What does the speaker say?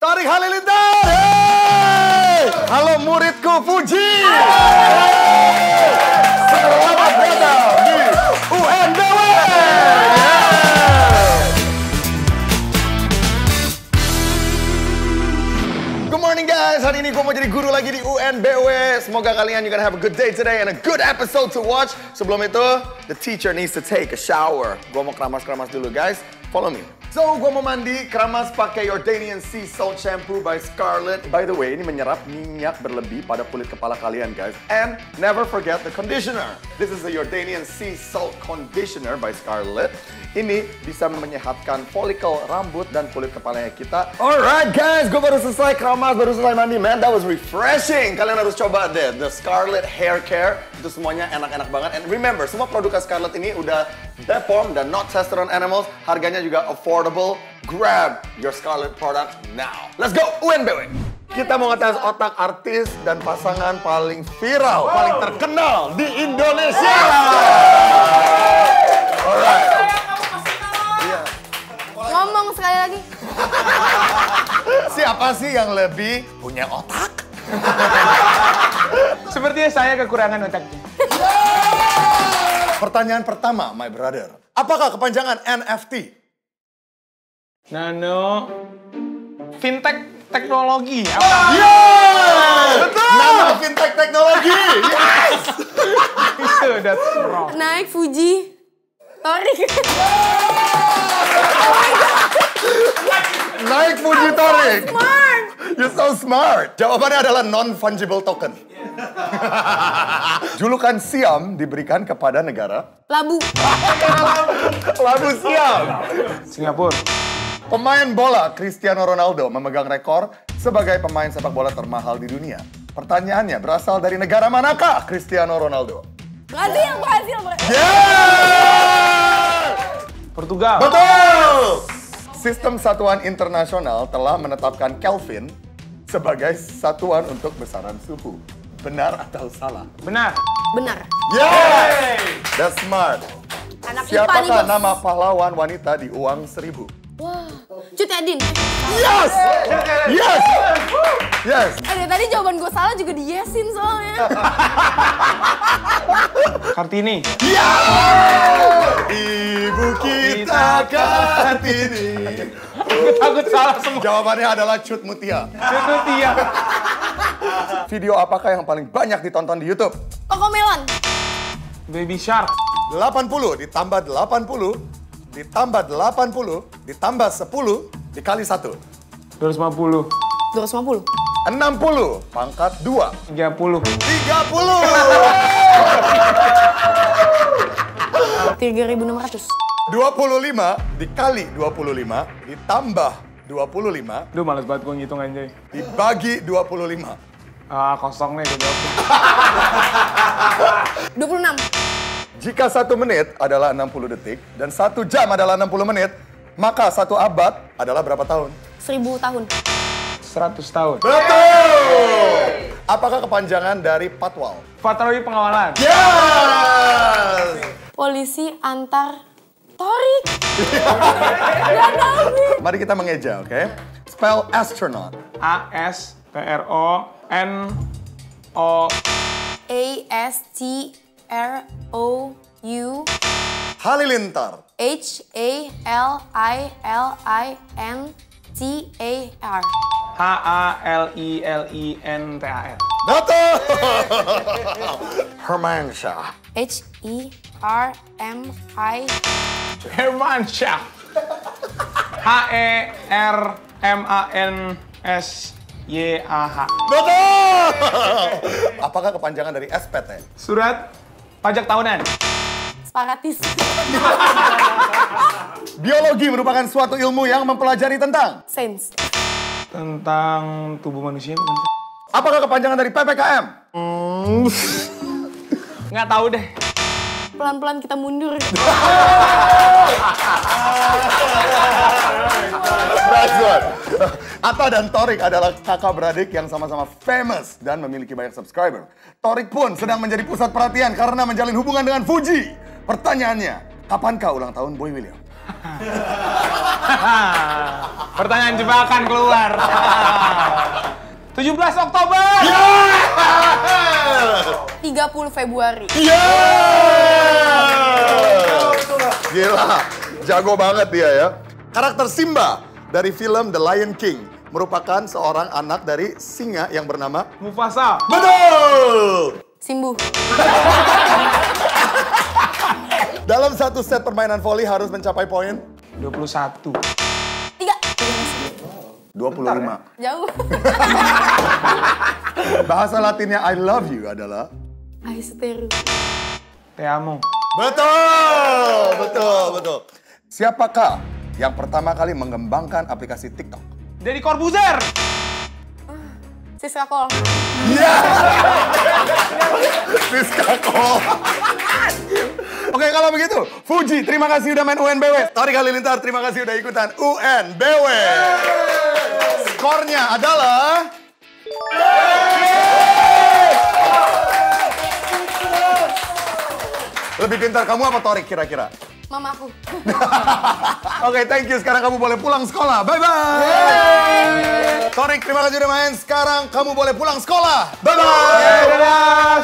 Torik Halilintar! Hey! Halo muridku Fuji! Hey! Selamat datang di UNBW! Good morning guys, hari ini gue mau jadi guru lagi di UNBW. Semoga kalian you're gonna have a good day today and a good episode to watch. Sebelum itu, the teacher needs to take a shower. Gue mau keramas-keramas dulu guys, follow me. So, gue mau mandi, keramas pakai Jordanian Sea Salt Shampoo by Scarlett. By the way, ini menyerap minyak berlebih pada kulit kepala kalian, guys. And never forget the conditioner. This is the Jordanian Sea Salt Conditioner by Scarlett. Ini bisa menyehatkan folikel rambut dan kulit kepalanya kita. Alright, guys, gue baru selesai keramas, baru selesai mandi, man. That was refreshing. Kalian harus coba deh, the Scarlett Hair Care. Itu semuanya enak-enak banget. And remember, semua produk Scarlett ini udah deformed dan not tested on animals. Harganya juga affordable. Grab your Scarlett product now. Let's go, UNBW! Kita mau ngetes otak artis dan pasangan paling viral, paling terkenal di Indonesia. Alright. Ngomong sekali lagi. Siapa sih yang lebih punya otak? Sepertinya saya kekurangan otaknya. Pertanyaan pertama, my brother. Apakah kepanjangan NFT? Nano fintech teknologi. Yes! Betul! Nano fintech teknologi. Yes! Itu that's wrong. Naik Fuji. Torik. Naik Fuji Torik. Smart. You're so smart. Jawabannya adalah non-fungible token. Julukan Siam diberikan kepada negara Labu. Labu Siam. Singapura. Pemain bola Cristiano Ronaldo memegang rekor sebagai pemain sepak bola termahal di dunia. Pertanyaannya, berasal dari negara manakah Cristiano Ronaldo? Brazil. Yeah! Portugal. Betul! Sistem Satuan Internasional telah menetapkan Kelvin sebagai satuan untuk besaran suhu. Benar atau salah? Benar. Benar. Yes! That's smart. Anak IPA nih, Siapakah Bos. nama pahlawan wanita di uang 1000? Wah. Cut Yadin. Yes! Yes! Yes! Dari tadi jawaban gue salah juga di yesin soalnya. Kartini. Ya! Ibu kita Kartini. Takut salah semua. Jawabannya adalah Cut Mutia. Itu dia. Video apakah yang paling banyak ditonton di YouTube? Koko Melon. Baby Shark. 80 ditambah 80 ditambah 80 ditambah 10 dikali 1. 250. 250. 60 pangkat 2. 30. 3.600. 25 dikali 25 ditambah 25 Duh, males banget gue ngitung anjay. dibagi 25. Ah, kosong nih gue jawab. 26. Jika 1 menit adalah 60 detik dan 1 jam adalah 60 menit, maka 1 abad adalah berapa tahun? 1000 tahun. 100 tahun. Betul! Apakah kepanjangan dari Patwal? Patroli pengawalan. Yes! Polisi Polisi antar Torik. Gak tahu nih. Mari kita mengeja, oke? Spell astronaut. ASTRONO. ASTROU Halilintar. HALILINTAR. HALILINTAR. Betul! Hermansyah. HERMI. Hermansyah. HERMANSYAH. Betul! Apakah kepanjangan dari SPT? Surat pajak tahunan. Separatis. Biologi merupakan suatu ilmu yang mempelajari tentang. Sains. Tentang tubuh manusia bukan? Apakah kepanjangan dari PPKM? Nggak tahu deh. Pelan-pelan kita mundur. That's one. Atta dan Torik adalah kakak beradik yang sama-sama famous dan memiliki banyak subscriber. Torik pun sedang menjadi pusat perhatian karena menjalin hubungan dengan Fuji. Pertanyaannya, kapankah ulang tahun Boy William? Pertanyaan jebakan keluar. 17 Oktober. 30 Februari. Gila, jago banget dia ya. Karakter Simba dari film The Lion King merupakan seorang anak dari singa yang bernama Mufasa. Betul! Simbu. Dalam satu set permainan voli harus mencapai poin 21. 3. 25. Jauh. Bahasa Latinnya I love you adalah Aisteru. Te amo. betul, betul, betul. Siapakah yang pertama kali mengembangkan aplikasi TikTok? Deddy Corbuzier. Siska Kol. Siska Kol. Oke, kalau begitu, Fuji, terima kasih udah main UNBW. Tarik Halilintar, terima kasih udah ikutan UNBW. Skornya adalah... Lebih pintar kamu apa Torik kira-kira? Mamaku. Oke, thank you. Sekarang kamu boleh pulang sekolah. Bye-bye. Torik, terima kasih udah main. Sekarang kamu boleh pulang sekolah. Bye-bye.